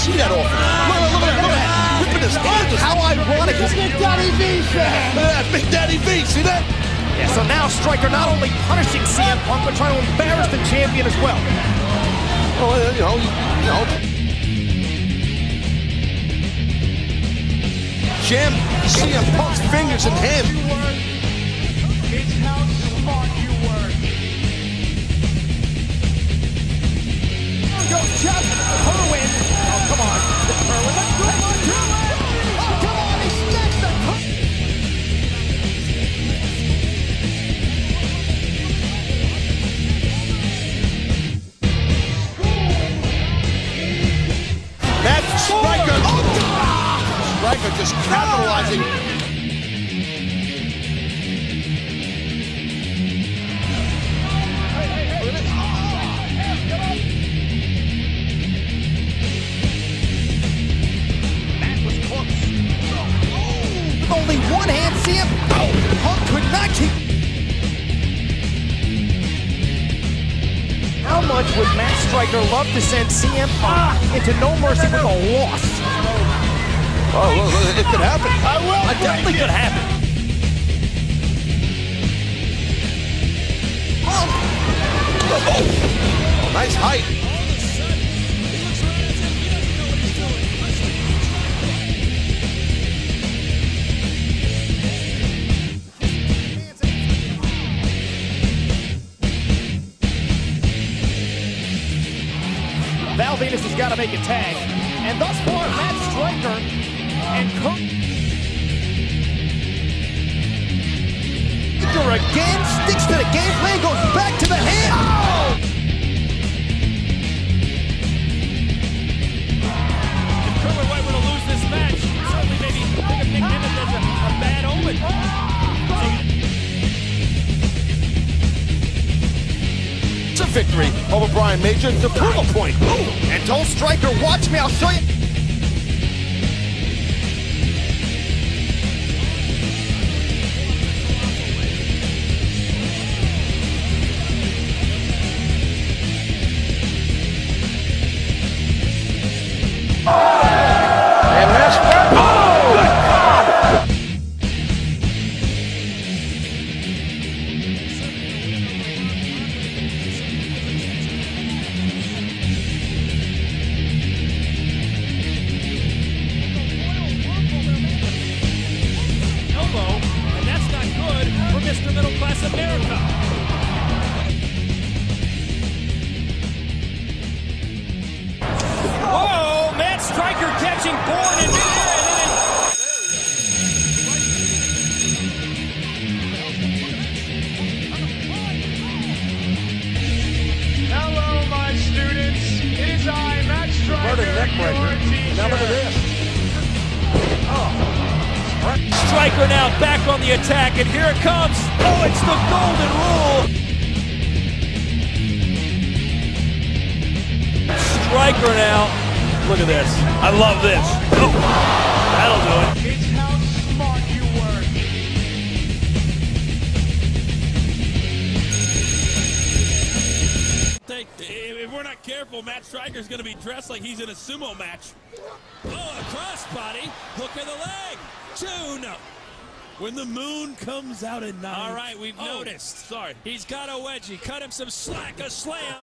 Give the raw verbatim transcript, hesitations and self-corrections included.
see that often. Look, look, look at that, look at that. Whipping his hands. How ironic is Big Daddy V, Sam. Look at that, Big Daddy V, see that? Yeah, so now Striker not only punishing C M Punk, but trying to embarrass the champion as well. Oh, you know, you know. Jam C M Punk's fingers and hands. It's how smart you work. Goes Jeff Kerwin. Oh, come on. It's Kerwin. Let's do it. Let's do it. Oh, come on. He snatched the That's Striker. Oh, Striker just capitalizing. Only one hand, C M Punk could not keep. How much would Matt Striker love to send C M Punk into No Mercy with a loss? Oh, well, it could happen. I will. It definitely could happen. Oh, oh, nice height. Val Venus has got to make a tag. And thus far, Matt Striker and Kurt. Again, sticks to the game plan, goes back to the hand. Oh! If Kerwin White were to lose this match, certainly maybe think of Nick Nimitz as a, a bad omen. It's a victory over Brian Major. The approval point. Ooh. And told Striker, watch me, I'll show you. And that's oh, good God! Elbow, and that's not good for Mister Middle Class America. Whoa, Matt Striker catching Bourne in midair, and then Hello, my students. It is I, Matt Striker. What a neck breaker. Now look at this. Striker now back on the attack, and here it comes. Oh, it's the golden rule. Striker now. Look at this. I love this. Oh, that'll do it. It's how smart you work. Think, if we're not careful, Matt Striker's going to be dressed like he's in a sumo match. Oh, a crossbody. Hook of the leg. Two, no. When the moon comes out at night. All right, we've oh, noticed. Sorry. He's got a wedgie. Cut him some slack. A slam.